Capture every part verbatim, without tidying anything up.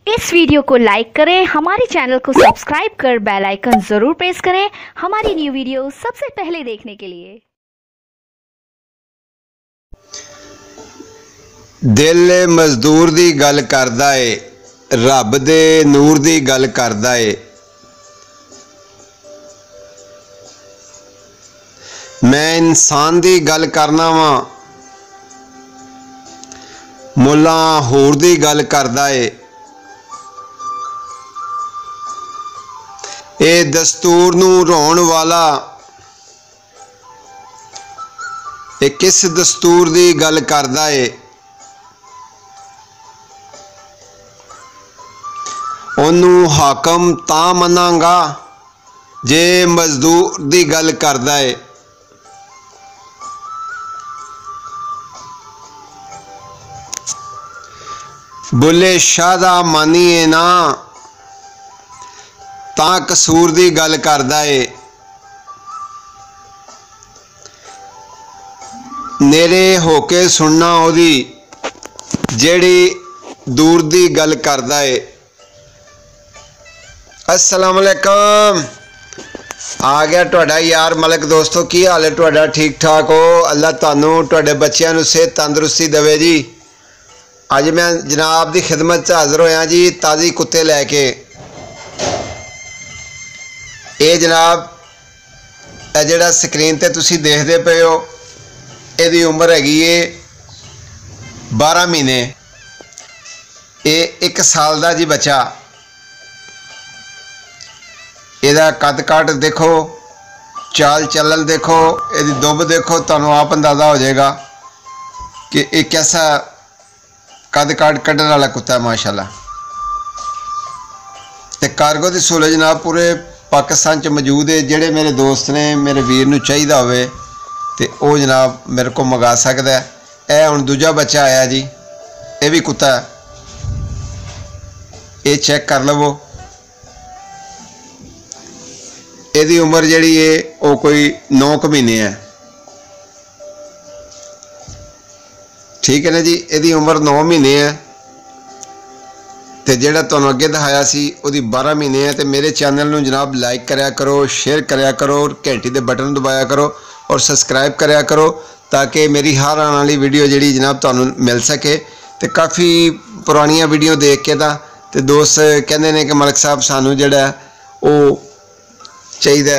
इस वीडियो को लाइक करें, हमारे चैनल को सब्सक्राइब कर बेल आइकन जरूर प्रेस करें हमारी न्यू वीडियो सबसे पहले देखने के लिए। दिल मजदूर दी गल करदा है, रब दे नूर दी गल करदा है। मैं इंसान दी गल करना वा, मुल्ला होर दी गल करदा है। ए दस्तूर नू रोण वाला ए किस दस्तूर दी गल करदा है। ओनू हाकम तां मनांगा जे मजदूर दी गल करदा है। बुले शाह दा मानीए ना तां कसूर दी गल करदा है। नेड़े होके सुनना ओदी जेड़ी दूर दी गल करदा है। अस्सलाम वालेकुम, आ गया तुहाडा यार मलिक। दोस्तों की हाल है तुहाडा? ठीक ठाक हो? अल्लाह तुहानू तुहाडे बच्चों नू सेहत तंदुरुस्ती देवे जी। अज मैं जनाब दी खिदमत च हाज़र होया जी ताज़ी कुत्ते लैके। ये जनाब जिहड़ा स्क्रीन ते तुसी देखदे पे हो, इहदी उम्र हैगी है बारह महीने। ये एक साल दा जी बच्चा। इहदा कद काट देखो, चाल चलन देखो, इहदी दुब देखो, तुहानू आप अंदाज़ा हो जाएगा कि एक कैसा कद काट कड्ढण वाला कुत्ता है माशाल्लाह। ते कार्गो दी सहूलत जनाब पूरे पाकिस्तान च मौजूद है। जेड़े मेरे दोस्त ने मेरे वीर नू चाहिदा होवे ते ओ जनाब मेरे को मंगा सकदा है। यह हुण दूजा बच्चा आया जी, ये भी कुत्ता है। ये चेक कर लवो, इहदी उम्र जिहड़ी है वो कोई नौ क महीने है। ठीक है ना जी, इहदी उम्र नौ महीने है। तो जिहड़ा तुहानू अगे दिखाया सी उहदी बारह महीने है। तो मेरे चैनल नू जनाब लाइक करया करो, शेयर करया करो, और घंटी दे बटन दबाया करो और सबसक्राइब करया करो ताकि मेरी हर आने वाली वीडियो जिहड़ी जनाब तुहानू मिल सके। तो काफ़ी पुरानियां वीडियो देख के ता ते दोस्त कहंदे ने कि मलिक साहब सानू जिहड़ा वो चाहिदा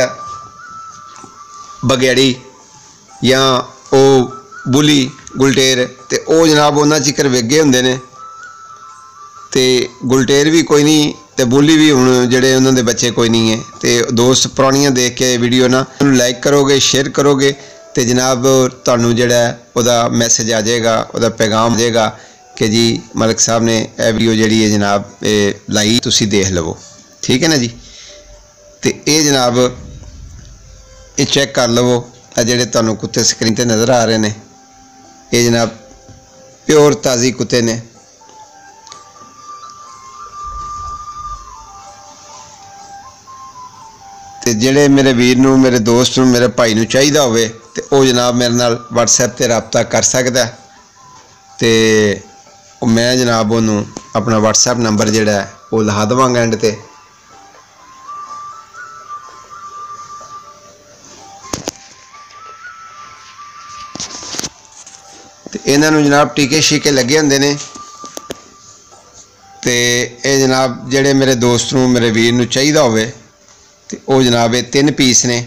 बगैड़ी या वो बुली गुलटेर, तो वो जनाब उन्हां चिकर वेगे हुंदे ने। तो गुलटेर भी कोई नहीं, तो बुली भी हुण जिहड़े उन्हां दे बच्चे कोई नहीं है। तो दोस्त पुरानियां देख के वीडियो ना लाइक करोगे, शेयर करोगे तो जनाब तुहानू जिहड़ा उहदा मैसेज आ जाएगा, उहदा पैगाम आ जाएगा कि जी मलिक साहब ने यह वीडियो जिहड़ी है जनाब ये लाई, तुसी देख लवो। ठीक है ना जी। तो ये जनाब ये चेक कर लवो, जिहड़े तुहानू कुत्ते स्क्रीन ते नज़र आ रहे हैं, ये जनाब प्योर ताज़ी कुत्ते ने। तो जिहड़े मेरे वीर नू, मेरे दोस्त नू, मेरे भाई नू चाहिदा होवे ते ओ जनाब मेरे नाल व्हाट्सएप ते रबता कर सकदा है। तो मैं जनाब उन्होंने अपना व्हाट्सएप नंबर जिहड़ा है वो लिखा देवांगा एंड ते। इन्हां नू जनाब टीके शीके लगे हुंदे ने। ते ये जनाब जिहड़े मेरे दोस्त नू, मेरे वीर नू चाहिदा होवे ते ओ जनाब ये तीन पीस ने।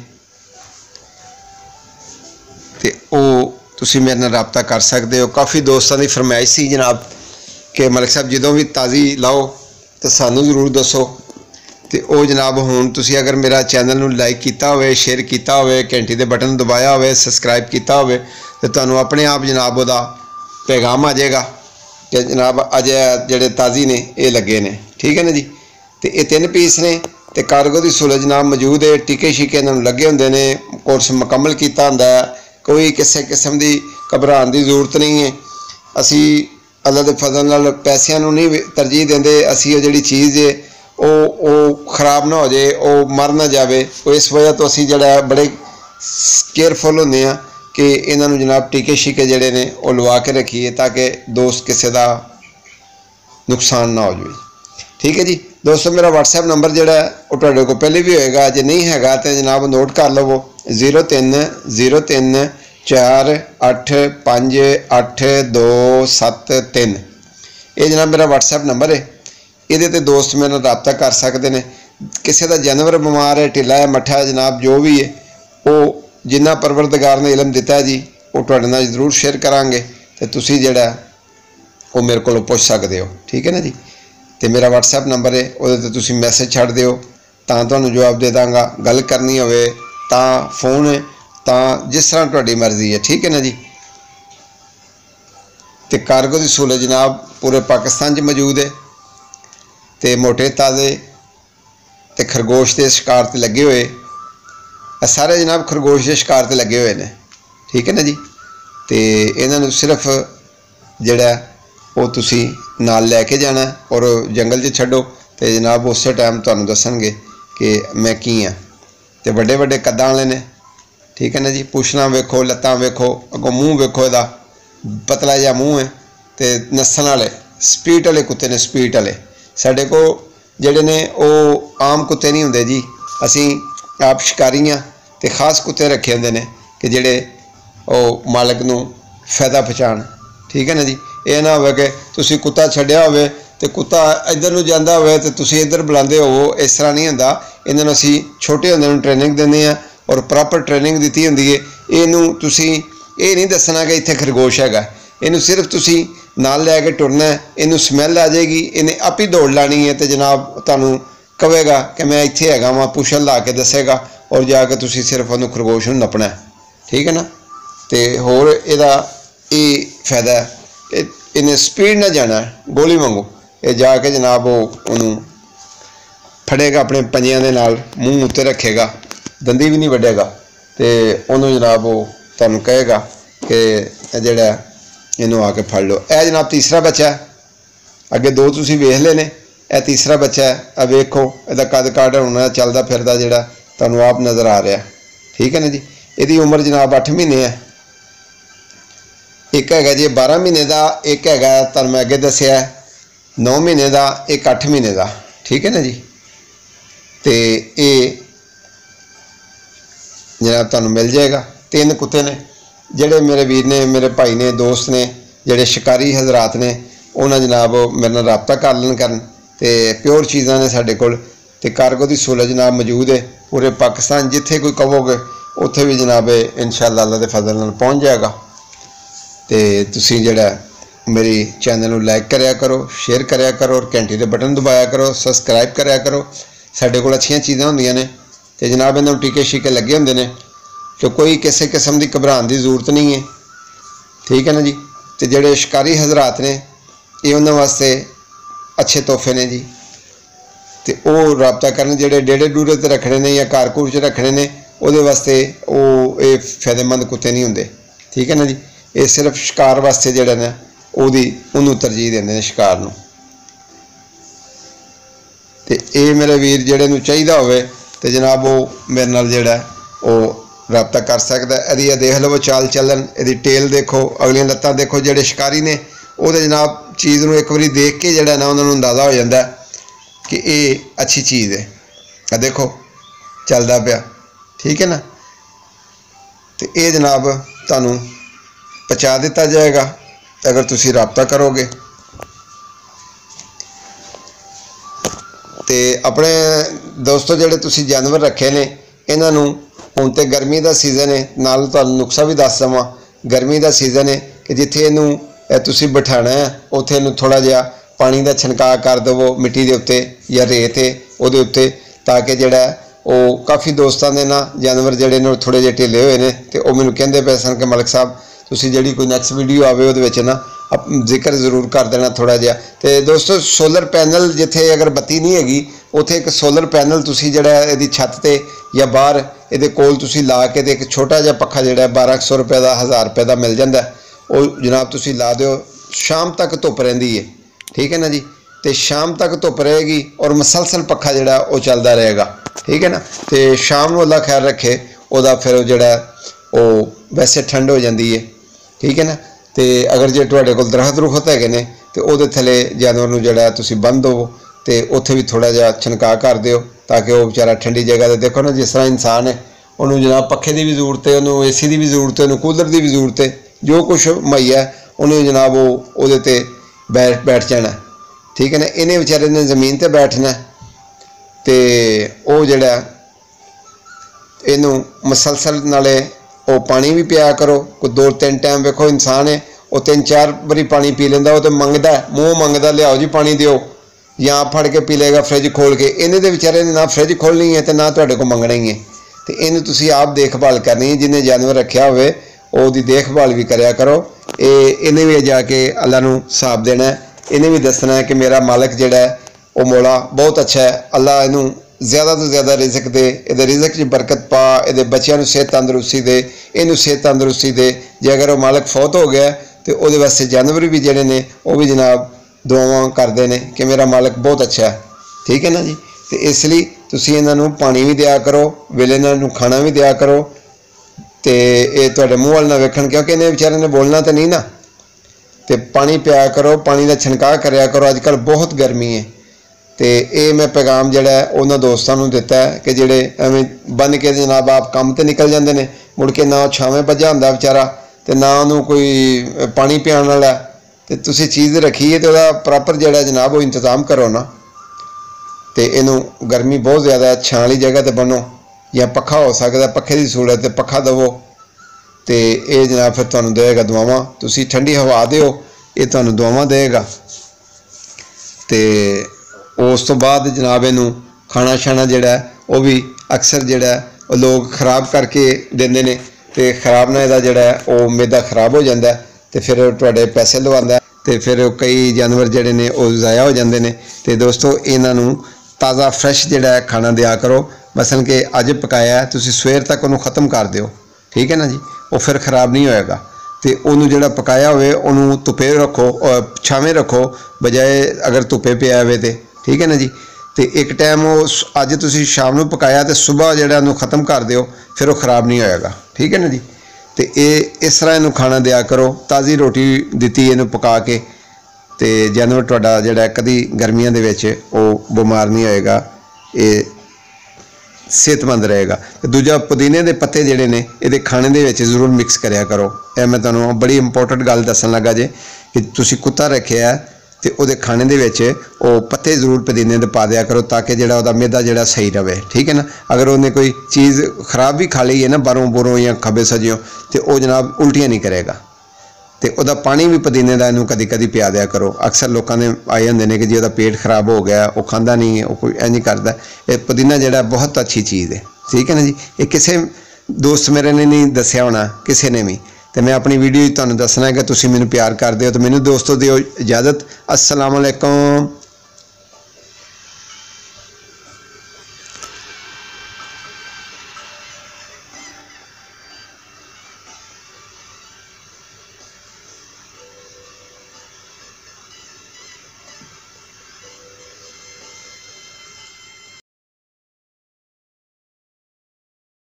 ते ओ तुसी मेरे नाल रबता कर सकते हो। काफ़ी दोस्तों की फरमाइश सी जनाब कि मलिक साहब जदों भी ताज़ी लाओ तो सानू जरूर दसो। तो ओ जनाब हुण तुसी अगर मेरा चैनल नू लाइक किया होवे, शेयर किया होवे, घंटी दे बटन दबाया होवे, सबसक्राइब किया होवे तो तुहानू अपने आप जनाब उहदा पैगाम आ जाएगा कि जनाब अज जिहड़े ताज़ी ने ये लगे ने। ठीक है ना जी। तो ये तीन पीस ने ते कार्गो की सहूलत जनाब मौजूद है। टीके शीके इन्हां लगे हुंदे ने, कोर्स मुकम्मल किया हुंदा है, कोई किसी किस्म की घबराने की जरूरत नहीं है। असी अल्लाह के फजल नाल पैसों नूं नहीं तरजीह देंदे। असी वो जिहड़ी चीज़ है वो वो खराब ना हो जाए, वो मर ना जाए। इस वजह तो असी जिहड़ा बड़े केयरफुल होंदे आ कि इन्हों जनाब टीके शीके जोड़े ने वो लवा के रखिए ताकि दोस्त किसी का नुकसान ना हो जाए। ठीक है जी दोस्तों, मेरा WhatsApp नंबर जोड़ा वो तुहाडे कोल पहले भी होएगा, जे नहीं हैगा तो जनाब नोट कर लवो जीरो तीन जीरो तीन चार अठ पाँच अठ दो सत्त तीन। ये जनाब मेरा WhatsApp नंबर है, ये ते दोस्त मेरे नाल राबता कर सकते हैं। किसी का जानवर बीमार है, ढिला है, मठा है, जनाब जो भी है वो जिन्ना परवरदिगार ने इलम दिता है जी वो तुहाडे नाल जरूर शेयर करांगे, तो तुसी जिहड़ा वो मेरे को पुछ सकते हो। ठीक है ना जी, तो मेरा WhatsApp नंबर है, उहदे ते तुसी मैसेज छड्ड दिओ तां तुहानूं जवाब दे दांगा। गल करनी होवे तां फोन है, तां जिस तरह तुहाडी मर्जी है। ठीक है ना जी, तो कार्गो की सहूलत जनाब पूरे पाकिस्तान च मौजूद है, तो मोटे ताज़े तो खरगोश के शिकार ते लगे हुए सारे जनाब खरगोश के शिकार ते लगे हुए हैं। ठीक है ना जी, तो इन्हों सिर्फ जड़ा वो तुसी नाल लैके जाना और जंगल च छड्डो, तो जनाब उस टाइम तुहानूं दसणगे कि मैं की हाँ। तो बड़े बड़े कद्दां वाले ने, ठीक है ना जी, पुछना वेखो, लत्तां वेखो, अगों मूँह वेखो, इहदा पतला जिहा मूँह है, तो नस्सण वाले स्पीड वाले कुत्ते ने, स्पीड वाले साडे को जिहड़े ने वो आम कुत्ते नहीं हुंदे जी, असीं आप शिकारी हाँ, तो खास कुत्ते रखे हुंदे ने कि जिहड़े वो मालक नूं फायदा पहुँचाण। ठीक है ना जी, ये ना होवे कि तुसीं कुत्ता छड्डिया होवे ते कुत्ता इधर नूं जांदा होवे ते तुसीं इधर बुलांदे होवो, इस तरह नहीं हुंदा। इन्हां नूं असीं छोटे हुंदे नूं ट्रेनिंग दिंदे आ और प्रॉपर ट्रेनिंग दित्ती हुंदी है। इहनूं तुसीं ये नहीं दसना कि इत्थे खरगोश हैगा, इहनूं सिर्फ तुसीं नाल लैके टुरना है, इनू स्मैल आ जाएगी, इन्हें आप ही दौड़ लानी है, तो जनाब तुहानूं कहेगा कि मैं इत्थे हैगा वां, पुछल ला के दसेगा और जाके तुसीं सिर्फ उन्होंने खरगोश नूं नपना है। ठीक है ना, तो होर इहदा ये फायदा है, इन्हें स्पीड ना जाना है गोली वांगू, ये जाके जनाब वो उन्होंने फड़ेगा अपने पंजियां दे नाल, मूँह उत्ते रखेगा, दंदी भी नहीं वड्डेगा, तो उन्होंने जनाब वो तुहानूं कहेगा कि जिहड़ा इनू आके फड़ लो। यह जनाब तीसरा बच्चा है, अगे दो तुसीं वेख ले ने, यह तीसरा बच्चा है। अब वेखो इहदा कद काठ होना चलदा फिरदा जिहड़ा तुहानूं आप नज़र आ रहा। ठीक है ना जी, इहदी उम्र जनाब अठ महीने है, एक हैगा जी बारह महीने का, एक हैगा तुहानूं मैं अगे दस्सिया नौ महीने का, एक अठ महीने का। ठीक है ना जी, तो ये जनाब तुहानूं मिल जाएगा। तीन कुत्ते ने ਜਿਹੜੇ मेरे वीर ने, मेरे भाई ने, दोस्त ने, ਜਿਹੜੇ शिकारी हजरात ने, उन्होंने जनाब मेरे नाल राबता कर लेन करन, तो प्योर चीज़ां ने साडे कोल, ते कार्गो की सहूलत जनाब मौजूद है पूरे पाकिस्तान, जिथे कोई कहोगे उत्थे भी जनाब इंशाअल्लाह अल्लाह के फजल नाल पहुँच जाएगा। तो तुसीं जिहड़ा मेरी चैनल नूं लाइक करिया करो, शेयर करिया करो और घंटी के बटन दबाया करो, सबसक्राइब करिया करो। साडे कोल अच्छियां चीज़ां हुंदियां ने, तो जनाब इन्हां नूं टीके शीके लगे हुंदे ने, तो कोई किसी किस्म की घबराने की जरूरत नहीं है। ठीक है ना जी, तो जोड़े शिकारी हजरात ने ये उन्होंने वास्ते अच्छे तोहफे ने जी, तो वो रबता करन जोड़े डेढ़े डूरे ते रखने ने या घर घूर च रखने ने, वो वास्ते वो ये फायदेमंद कुत्ते नहीं होंगे। ठीक है ना जी, ये सिर्फ शिकार वास्ते जोड़ा ने ओदी उन्होंने तरजीह देंदे ने शिकार नूं। ते ये मेरे वीर जेड़े नूं चाहिदा होवे ते जनाब वो मेरे नाल जेड़ा वो रबता कर सकता है। यदि देख लो चाल चलन, यदि टेल देखो, अगलियां लत्तां देखो, जेड़े शिकारी ने वो जनाब चीज़ नूं एक बारी देख के जेड़ा ना उन्होंने अंदाज़ा हो जाता है कि ये अच्छी चीज़ है। आ देखो चलदा पिया, ठीक है ना। तो ये जनाब तुहानूं पहुँचा दिता जाएगा अगर तुसीं रबता करोगे। तो अपने दोस्तों जेड़े तुसीं जानवर रखे ने इन्हां नूं हुण ते गर्मी का सीजन है, नाल तुहानूं नुक्सा भी दस देवां, गर्मी का सीजन है कि जिथे इनू तुसीं बिठाना है उत्थे इनू थोड़ा जिहा पानी का छिड़काव कर देवो मिट्टी के उत्ते या रेत है उहदे उत्ते, ताकि जिहड़ा वो काफ़ी दोस्तों के ना जानवर जिहड़े ने थोड़े जिहे ढिले हुए ने ते ओह मैनूं कहंदे पे सन कि मलिक साहब तुसीं जिहड़ी कोई नैक्सट वीडियो आवे उहदे विच ना जिक्र जरूर कर देना थोड़ा जिहा। तो दोस्तों सोलर पैनल जिथे अगर बत्ती नहीं हैगी उत्थे एक सोलर पैनल तुसीं जिहड़ा इहदी छत ते या बाहर इहदे कोल तुसीं ला के ते एक छोटा जिहा पक्खा जिहड़ा बारह सौ रुपए का हज़ार रुपए का मिल जाता है, वो जनाब तुसीं ला दिओ, शाम तक धुप रहिंदी है। ठीक है ना जी, तो शाम तक धुप रहेगी और मुसलसल पक्खा जिहड़ा वो चलता रहेगा। ठीक है ना, तो शाम को अल्लाह खैर रखे उहदा फिर जिहड़ा वो वैसे ठंड हो जाती है। ठीक है ना, तो अगर जे तुहाडे कोल दरख्त रुखत हैगे ने तो उहदे थले जानवर नूं जिहड़ा तुसीं बंद दो तो उत्थे भी थोड़ा जिहा छनका कर दिओ ताकि वह बेचारा ठंडी जगह ते देखो ना जिस तरह इंसान है उन्होंने जनाब पखे की भी जरूरत है, उन्होंने ए सी की भी जरूरत है, उन्होंने कूलर की भी जरूरत है, जो कुछ मुहैया उन्हें जनाब वो उहदे ते बैठ बैठ जाना। ठीक है ना, इन्हें बेचारे ने जमीन ते बैठना तो वह जड़ा इनू मसलसल नाले वो पानी भी पिया करो। कोई दो तीन टाइम वेखो इंसान है वो तीन चार बारी पानी पी लेंदा, वो तो मंगदा मूँह मंगदा लियाओ जी पानी दिओ, या फड़ के पी लेगा फ्रिज खोल के। इन्हें तो बेचारे ने ना फ्रिज खोलनी है तो ना तुहाडे को मंगना ही है। तो इन्हें तुसी आप देखभाल करनी है, जिन्हें जानवर रखा होवे ओहदी देखभाल भी करया करो। ये इन्हें भी जाके अल्लाह नूं हिसाब देना है, इन्हें भी दसना है कि मेरा मालक जिहड़ा है वो मौला बहुत अच्छा है, अल्लाह इनू ज़्यादा तो ज़्यादा रिजक दे, ये रिजक च बरकत पा, ये बच्चों को सेहत तंदुरुस्ती दे, इनू सेहत तंदुरुस्ती दे। जे अगर वो मालक फौत हो गया तो वो वास्ते जानवर भी जिहड़े ने वो भी जनाब दुआवां करते हैं कि मेरा मालक बहुत अच्छा है। ठीक है ना जी, तो इसलिए तुसी इन्हां नूं पानी भी दिया करो, वेले इन्हां नूं खाना भी दिया करो, तो ये तुहाडे मूँह वाल ना वेखण, क्योंकि इन्हें बेचारे ने बोलना तो नहीं ना। तो पानी पिया करो, पानी का छिड़काव करया करो। अजकल बहुत गर्मी है, तो ये मैं पैगाम जिहड़ा है उन्हां दोस्तां नूं दिता है कि जिहड़े एवें बन के जनाब आप काम ते निकल जाते हैं, मुड़ के ना छावें भज्जा हुंदा बेचारा तो ना उन्होंने कोई पानी पियाण वाला, तो तुसी चीज़ रखी है तो वह प्रॉपर जिहड़ा जनाब वो इंतजाम करो ना। तो इनू गर्मी बहुत ज़्यादा है, छां वाली जगह ते बनो, या पखा हो सकता पखे की सूरत है पखा दवो, तो ये जनाब फिर तुहानूं देगा दुआवां। तुसी ठंडी हवा दिओ, ये तुहानूं दुआवां देगा। तो उस तो बाद जनाब इनू खाना शाना जिहड़ा वो भी अक्सर जिहड़ा वो लोग खराब करके देंदे ने, तो खराब ना इहदा जिहड़ा वो मैदा खराब हो जाता है, तो फिर तुहाडे पैसे लवांदा, तो फिर कई जानवर जिहड़े ने वो ज़ाया हो जाते हैं। तो दोस्तों इन्हां नूं ताज़ा फ्रैश जिहड़ा खाना दिया करो। मसलन कि अज पकाया है तुसीं सवेर तक उन्होंने ख़त्म कर दिओ, ठीक है ना जी, वो फिर खराब नहीं होएगा। तो उन्होंने जिहड़ा पकाया होवे उन्होंने धुप्पे रखो, छावें रखो, बजाए अगर धुप्पे पिया होवे तो, ठीक है ना जी। तो एक टाइम वो अज तुसीं शाम नूं पकाया तो सुबह जिहड़ा उन्होंने ख़त्म कर दिओ, फिर वो खराब नहीं होएगा, ठीक है ना जी। तो ये इस तरह इनू खाना दिया करो, ताज़ी रोटी दिती इनू पका के, तो जानवर तुहाडा जिहड़ा कदी गर्मियां दे विच वो बीमार नहीं होएगा, ये सेहतमंद रहेगा। तो दूजा पुदीने के पत्ते जिहड़े ने ये खाने दे विच जरूर मिक्स करया करो। यह मैं तुहानूं बड़ी इंपोर्टेंट गल दस्सण लगा जे कि तुसीं कुत्ता रखिया है तो वो खाने दे विच वो पत्ते जरूर पुदीने दे पा दिया करो, ताकि जिहड़ा उहदा मैदा जिहड़ा सही रहे, ठीक है ना। अगर उन्हें कोई चीज़ खराब भी खा ली है ना बारों बुरों या खब्बे सज्जियों, तो वह जनाब उल्टियाँ नहीं करेगा। तो वह पानी भी पुदीने का इनू कदी कदी पिया दिया करो। अक्सर लोगों ने आए होंगे ने कि जी वह पेट खराब हो गया, वो खाता नहीं है, वो कोई इंज नहीं करता। ये पुदीना जिहड़ा बहुत अच्छी चीज़ है, ठीक है ना जी। ये किसी दोस्त मेरे ने नहीं दसिया होना, किसी ने भी, तो मैं अपनी वीडियो तुहानूं दसना है कि तुसीं मैनूं प्यार करदे हो। तो मैनूं दोस्तों दिओ इजाज़त। अस्सलाम वालेकुम।